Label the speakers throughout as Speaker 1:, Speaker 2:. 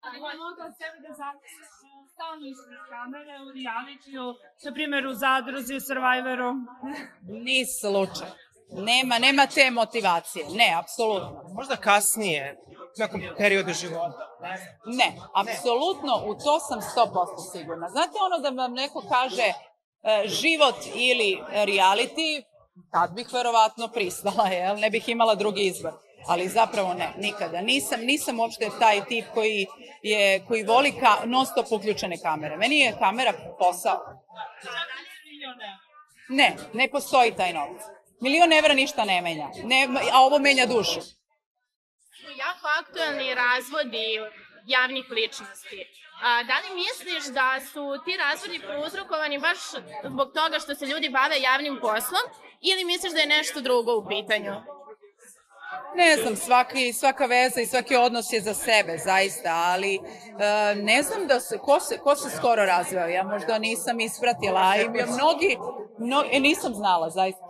Speaker 1: Mogu od sebe da zapisam stalno ispred kamere u realitiju, na primjer u Zadruzi, u Survivoru.
Speaker 2: Ni slučaj. Nema te motivacije. Ne, apsolutno.
Speaker 3: Možda kasnije, u nekom periodu života.
Speaker 2: Ne, apsolutno, u to sam 100% sigurna. Znate ono da vam neko kaže život ili reality, tad bih verovatno pristala, jel? Ne bih imala drugi izbor. Ali zapravo ne, nikada. Nisam uopšte taj tip koji voli non stop uključene kamere. Meni je kamera posao. Ne postoji taj novac. $1.000.000 ništa ne menja, a ovo menja dušu.
Speaker 4: Jako aktuelni razvodi javnih ličnosti. Da li misliš da su ti razvodi prouzrokovani baš zbog toga što se ljudi bave javnim poslom ili misliš da je nešto drugo u pitanju?
Speaker 2: Ne znam, svaka veza i svaki odnos je za sebe, zaista, ali ne znam ko se skoro razveo, ja možda nisam ispratila, i nisam znala, zaista.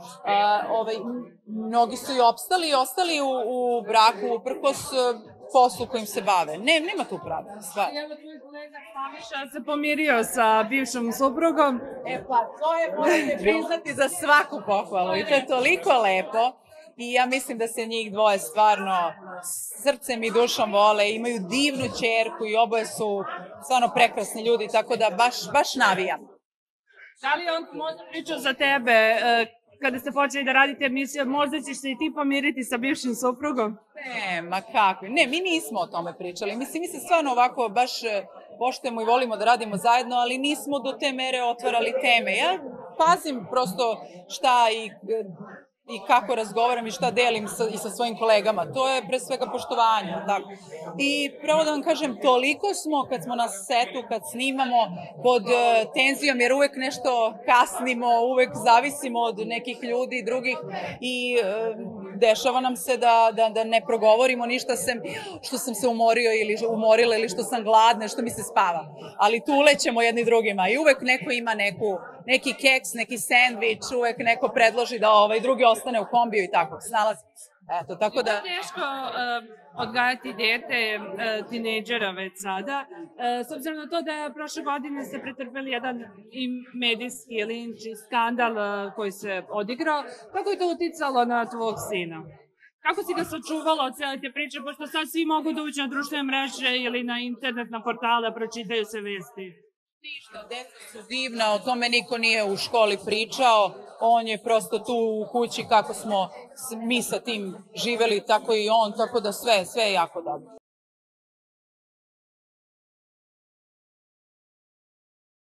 Speaker 2: Mnogi su i ostali u braku uprkos poslu kojim se bave. Nema tu pravila, stvar.
Speaker 1: Evo tvoj kolega Slaviša se pomirio sa bivšom suprugom.
Speaker 2: Pa to je, morate priznati, za svaku pohvalu i to je toliko lepo. I ja mislim da se njih dvoje stvarno srcem i dušom vole, imaju divnu ćerku i oboje su stvarno prekrasni ljudi, tako da baš navijam.
Speaker 1: Da li on možda pričao za tebe kada ste počeli da radite emisiju, možda ćeš se i ti pomiriti sa bivšim suprugom?
Speaker 2: Ne, ma kako, ne, mi nismo o tome pričali, mi se stvarno ovako baš poštujemo i volimo da radimo zajedno, ali nismo do te mere otvarali teme. Ja pazim prosto šta i kako razgovaram i šta delim i sa svojim kolegama. To je pre svega poštovanje. I pravo da vam kažem, toliko smo kad smo na setu, kad snimamo pod tenzijom, jer uvek nešto kasnimo, uvek zavisimo od nekih ljudi drugih i dešava nam se da ne progovorimo ništa što sam se umorila ili što sam gladna, što mi se spava. Ali tu ulećemo jedni drugima i uvek neko ima neki keks, neki sendvič, uvek neko predloži da drugi ostane u kombiju i tako, snalazimo se. Eto, tako da...
Speaker 1: Je teško odgajati dete, tinejdžera već sada, s obzirom na to da prošle godine ste pretrpeli jedan i medijski linč i skandal koji se odigrao, kako je to uticalo na tvog sina? Kako si ga sačuvala od cijele te priče, pošto sad svi mogu da uđu na društvene mreže ili na internet, na portale, pročitaju se vesti?
Speaker 2: Ništa, deca su divna, o tome niko nije u školi pričao, on je prosto tu u kući kako smo mi sa tim živeli, tako i on, tako da sve je jako dobro.